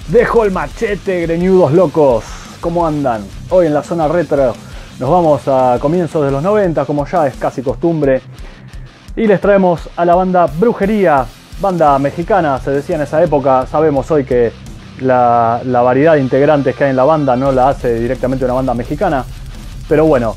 Dejo el machete, greñudos locos. ¿Cómo andan? Hoy en la zona retro nos vamos a comienzos de los 90, como ya es casi costumbre. Y les traemos a la banda Brujería, banda mexicana, se decía en esa época. Sabemos hoy que la variedad de integrantes que hay en la banda no la hace directamente una banda mexicana. Pero bueno,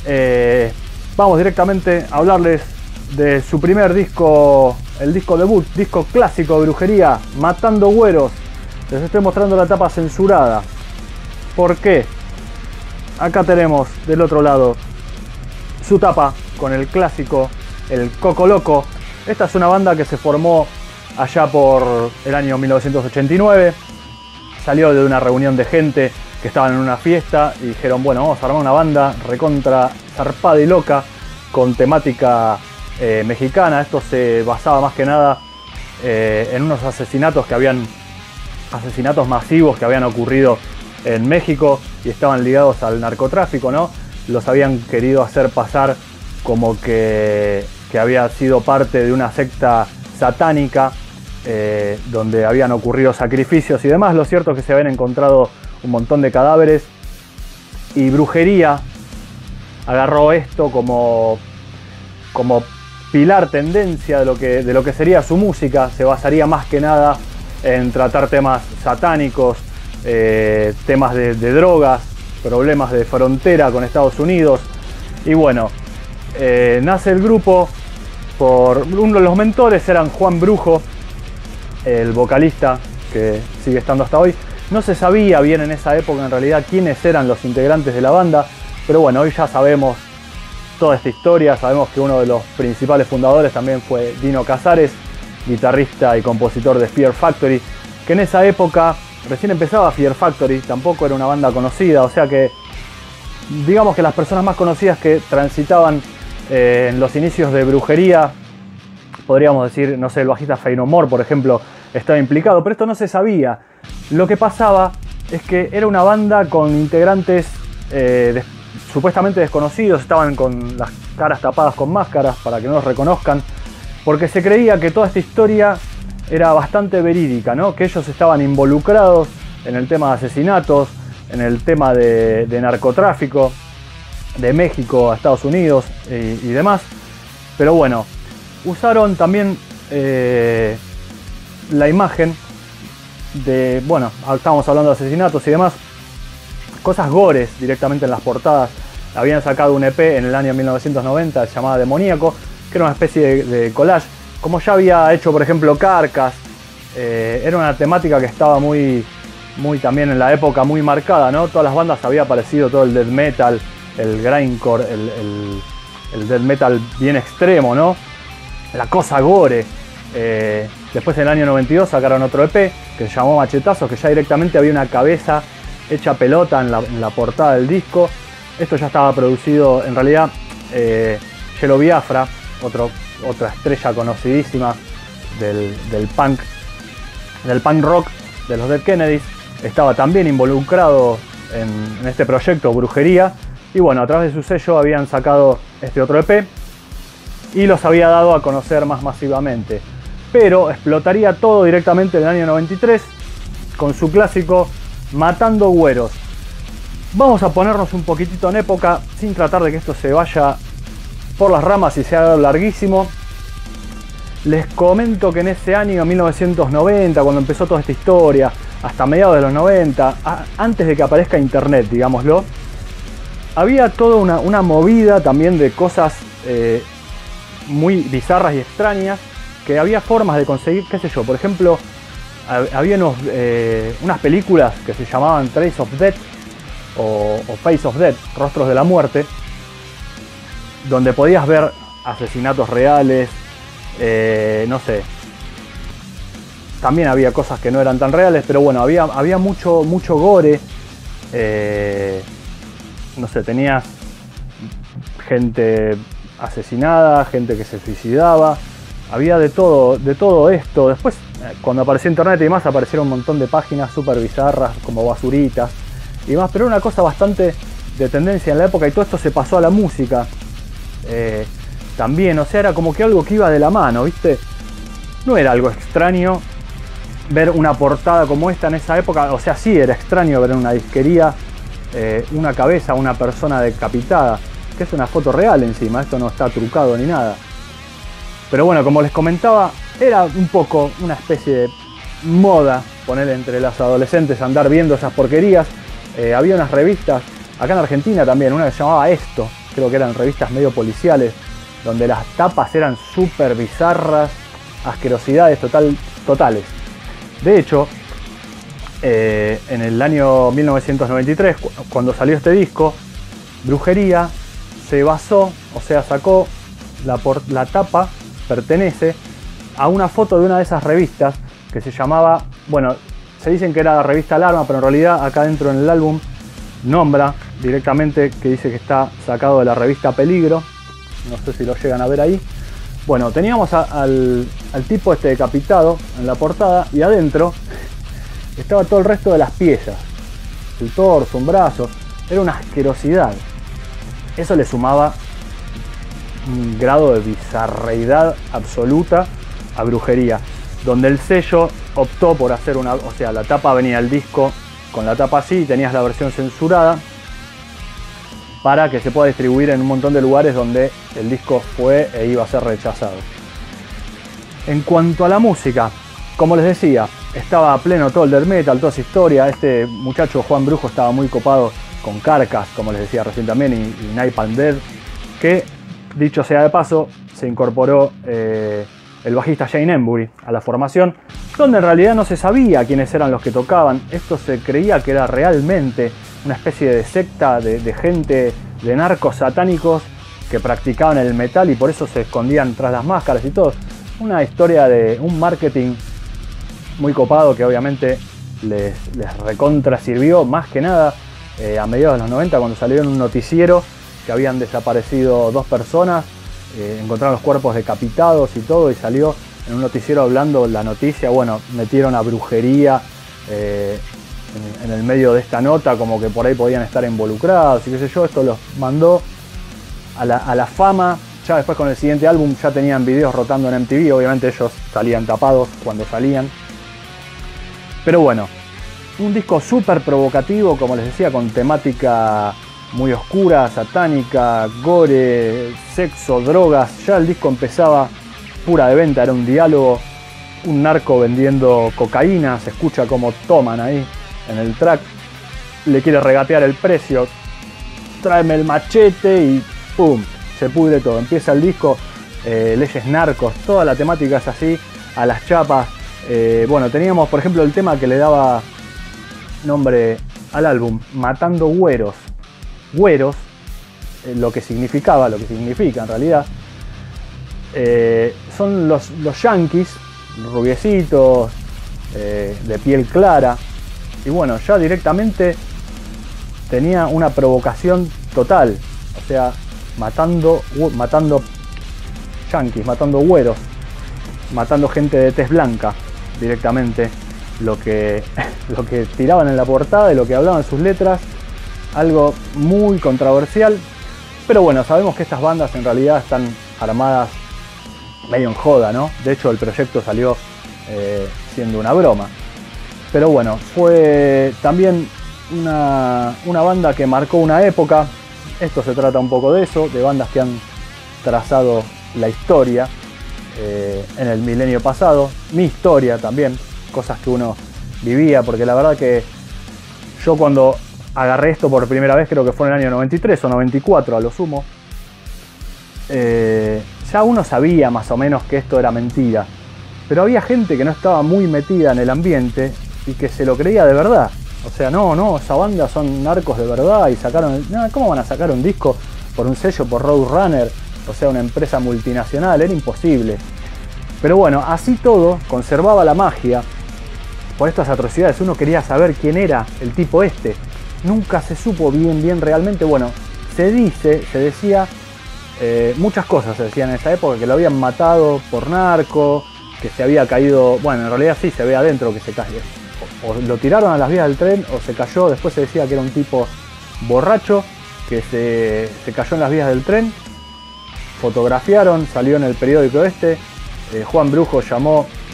vamos directamente a hablarles de su primer disco, el disco debut, disco clásico de Brujería, Matando Güeros. Les estoy mostrando la tapa censurada. ¿Por qué? Acá tenemos del otro lado su tapa con el clásico, el Coco Loco. Esta es una banda que se formó allá por el año 1989. Salió de una reunión de gente que estaban en una fiesta y dijeron, bueno, vamos a armar una banda recontra zarpada y loca con temática mexicana. Esto se basaba más que nada en unos asesinatos masivos que habían ocurrido en México y estaban ligados al narcotráfico, ¿no? Los habían querido hacer pasar como que había sido parte de una secta satánica donde habían ocurrido sacrificios y demás. Lo cierto es que se habían encontrado un montón de cadáveres y Brujería agarró esto como pilar, tendencia de lo que sería su música. Se basaría más que nada en tratar temas satánicos, temas de drogas, problemas de frontera con Estados Unidos. Y bueno, nace el grupo por uno de los mentores, eran Juan Brujo, el vocalista que sigue estando hasta hoy. No se sabía bien en esa época en realidad quiénes eran los integrantes de la banda, pero bueno, hoy ya sabemos toda esta historia. Sabemos que uno de los principales fundadores también fue Dino Cazares, guitarrista y compositor de Fear Factory, que en esa época recién empezaba Fear Factory, tampoco era una banda conocida, o sea que digamos que las personas más conocidas que transitaban en los inicios de Brujería, podríamos decir, no sé, el bajista Faith No More, por ejemplo, estaba implicado, pero esto no se sabía. Lo que pasaba es que era una banda con integrantes supuestamente desconocidos, estaban con las caras tapadas con máscaras para que no los reconozcan, porque se creía que toda esta historia era bastante verídica, ¿no? Que ellos estaban involucrados en el tema de asesinatos, en el tema de narcotráfico, de México a Estados Unidos y demás. Pero bueno, usaron también la imagen de, bueno, estábamos hablando de asesinatos y demás, cosas gores directamente en las portadas. Habían sacado un EP en el año 1990 llamada Demoníaco, que era una especie de collage, como ya había hecho por ejemplo Carcass. Era una temática que estaba muy también en la época muy marcada, ¿no? Todas las bandas había aparecido, todo el death metal, el grindcore, el death metal bien extremo, ¿no? La cosa gore. Después en el año 92 sacaron otro EP que se llamó Machetazos, que ya directamente había una cabeza hecha pelota en la portada del disco. Esto ya estaba producido, en realidad, Yellow Biafra, otra estrella conocidísima del punk rock de los Dead Kennedys, estaba también involucrado en este proyecto Brujería. Y bueno, a través de su sello habían sacado este otro EP y los había dado a conocer más masivamente. Pero explotaría todo directamente en el año 93 con su clásico Matando Güeros. Vamos a ponernos un poquitito en época sin tratar de que esto se vaya por las ramas y sea larguísimo. Les comento que en ese año 1990, cuando empezó toda esta historia, hasta mediados de los 90, antes de que aparezca internet, digámoslo, había toda una movida también de cosas muy bizarras y extrañas, que había formas de conseguir, qué sé yo, por ejemplo, había unas películas que se llamaban Trace of Death o Face of Death, Rostros de la Muerte, donde podías ver asesinatos reales, no sé. También había cosas que no eran tan reales, pero bueno, había mucho gore. No sé, tenías gente asesinada, gente que se suicidaba. Había de todo esto. Después, cuando apareció internet y demás, aparecieron un montón de páginas súper bizarras, como basuritas y demás, pero era una cosa bastante de tendencia en la época, y todo esto se pasó a la música. También, o sea, era como que algo que iba de la mano, ¿viste? No era algo extraño, ver una portada como esta en esa época, o sea, sí era extraño ver en una disquería una cabeza, una persona decapitada, que es una foto real encima, esto no está trucado ni nada. Pero bueno, como les comentaba, era un poco una especie de moda poner entre los adolescentes andar viendo esas porquerías. Había unas revistas, acá en Argentina también, una que se llamaba Esto, creo que eran revistas medio policiales, donde las tapas eran súper bizarras, asquerosidades totales. De hecho, en el año 1993, cuando salió este disco, Brujería se basó, o sea, sacó la tapa, pertenece a una foto de una de esas revistas que se llamaba, bueno, se dicen que era la revista Alarma, pero en realidad acá dentro en el álbum nombra directamente que dice que está sacado de la revista Peligro. No sé si lo llegan a ver ahí. Bueno, teníamos al tipo este decapitado en la portada y adentro estaba todo el resto de las piezas. El torso, un brazo. Era una asquerosidad. Eso le sumaba un grado de bizarreidad absoluta a Brujería, donde el sello optó por hacer una... O sea, la tapa venía el disco con la tapa así y tenías la versión censurada para que se pueda distribuir en un montón de lugares donde el disco fue e iba a ser rechazado. En cuanto a la música, como les decía, estaba a pleno todo el death metal, toda esa historia. Este muchacho Juan Brujo estaba muy copado con Carcass, como les decía recién también, y Napalm Death, que, dicho sea de paso, se incorporó el bajista Shane Embury a la formación, donde en realidad no se sabía quiénes eran los que tocaban. Esto se creía que era realmente una especie de secta de gente, de narcos satánicos que practicaban el metal y por eso se escondían tras las máscaras y todo. Una historia de un marketing muy copado que obviamente les recontra sirvió, más que nada a mediados de los 90, cuando salieron un noticiero que habían desaparecido 2 personas, encontraron los cuerpos decapitados y todo, y salió en un noticiero hablando la noticia. Bueno, metieron a Brujería en el medio de esta nota, como que por ahí podían estar involucrados y qué sé yo. Esto los mandó a la fama. Ya después, con el siguiente álbum, ya tenían videos rotando en MTV. Obviamente ellos salían tapados cuando salían. Pero bueno, un disco súper provocativo, como les decía, con temática muy oscura, satánica, gore, sexo, drogas. Ya el disco empezaba pura de venta, era un diálogo, un narco vendiendo cocaína, se escucha como toman ahí en el track, le quiere regatear el precio, tráeme el machete y ¡pum! Se pudre todo. Empieza el disco, leyes narcos, toda la temática es así, a las chapas. Bueno, teníamos por ejemplo el tema que le daba nombre al álbum, Matando Güeros. Güeros, lo que significa en realidad, son los yanquis, rubiecitos, de piel clara. Y bueno, ya directamente tenía una provocación total, o sea, matando yanquis, matando güeros, matando gente de tez blanca directamente, lo que tiraban en la portada y lo que hablaban en sus letras, algo muy controversial. Pero bueno, sabemos que estas bandas en realidad están armadas medio en joda, ¿no? De hecho el proyecto salió siendo una broma. Pero bueno, fue también una banda que marcó una época. Esto se trata un poco de eso, de bandas que han trazado la historia en el milenio pasado. Mi historia también, cosas que uno vivía, porque la verdad que yo cuando agarré esto por primera vez, creo que fue en el año 93 o 94 a lo sumo, ya uno sabía más o menos que esto era mentira. Pero había gente que no estaba muy metida en el ambiente y que se lo creía de verdad. O sea, no, esa banda son narcos de verdad y sacaron... No, ¿cómo van a sacar un disco por un sello, por Roadrunner? O sea, una empresa multinacional, era imposible. Pero bueno, así todo, conservaba la magia. Por estas atrocidades uno quería saber quién era el tipo este. Nunca se supo bien realmente. Bueno, se decía, muchas cosas se decían en esa época, que lo habían matado por narco, que se había caído, bueno, en realidad sí se ve adentro que se cayó. O lo tiraron a las vías del tren o se cayó. Después se decía que era un tipo borracho que se cayó en las vías del tren. Fotografiaron, salió en el periódico este. Juan Brujo llamó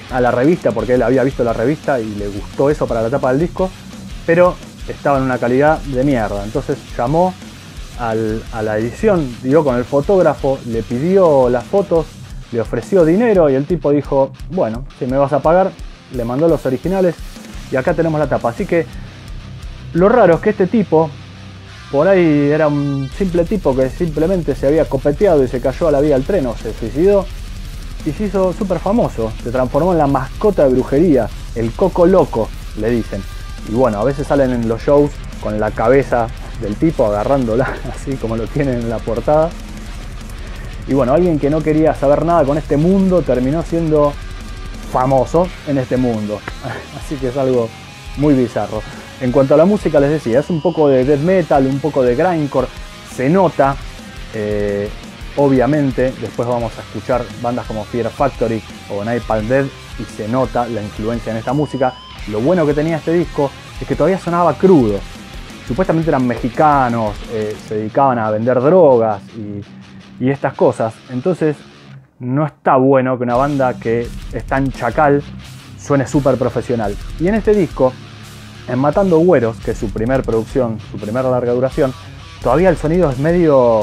a la revista porque él había visto la revista y le gustó eso para la tapa del disco, pero estaba en una calidad de mierda. Entonces llamó a la edición, dio con el fotógrafo, le pidió las fotos, le ofreció dinero y el tipo dijo, bueno, si me vas a pagar, le mandó los originales y acá tenemos la tapa. Así que lo raro es que este tipo, por ahí era un simple tipo que simplemente se había copeteado y se cayó a la vía del tren o se suicidó y se hizo súper famoso, se transformó en la mascota de brujería, el Coco Loco, le dicen. Y bueno, a veces salen en los shows con la cabeza del tipo agarrándola, así como lo tienen en la portada. Y bueno, alguien que no quería saber nada con este mundo terminó siendo famoso en este mundo. Así que es algo muy bizarro. En cuanto a la música, les decía, es un poco de death metal, un poco de grindcore. Se nota, obviamente, después vamos a escuchar bandas como Fear Factory o Napalm Death y se nota la influencia en esta música. Lo bueno que tenía este disco es que todavía sonaba crudo. Supuestamente eran mexicanos, se dedicaban a vender drogas y estas cosas. Entonces no está bueno que una banda que está en Chacal suene súper profesional. Y en este disco, en Matando Güeros, que es su primer producción, su primera larga duración, todavía el sonido es medio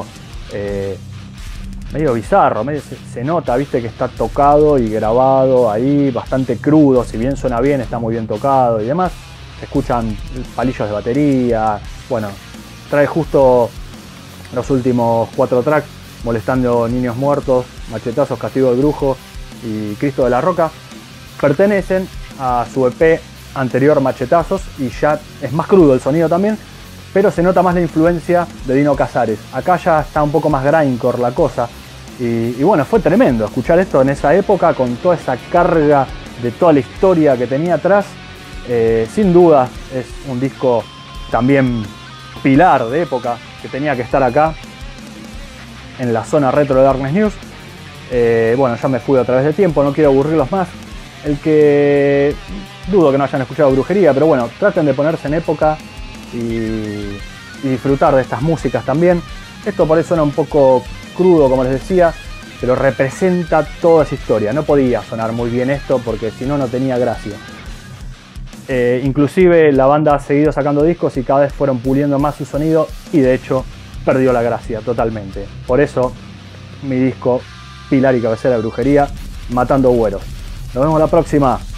bizarro, se nota, viste, que está tocado y grabado ahí, bastante crudo. Si bien suena bien, está muy bien tocado y demás. Se escuchan palillos de batería. Bueno, trae justo los últimos 4 tracks: Molestando Niños Muertos, Machetazos, Castigo del Brujo y Cristo de la Roca. Pertenecen a su EP anterior, Machetazos, y ya es más crudo el sonido también, pero se nota más la influencia de Dino Casares. Acá ya está un poco más grindcore la cosa. Y bueno, fue tremendo escuchar esto en esa época con toda esa carga de toda la historia que tenía atrás. Sin duda es un disco también pilar de época que tenía que estar acá en la zona retro de Darkness News. Bueno, ya me fui a través de tiempo, no quiero aburrirlos más. El que dudo que no hayan escuchado Brujería, pero bueno, traten de ponerse en época y disfrutar de estas músicas también. Esto por eso suena un poco crudo, como les decía, pero representa toda esa historia. No podía sonar muy bien esto porque si no, no tenía gracia. Inclusive la banda ha seguido sacando discos y cada vez fueron puliendo más su sonido y de hecho perdió la gracia totalmente. Por eso mi disco pilar y cabecera de Brujería, Matando Güeros. Nos vemos la próxima.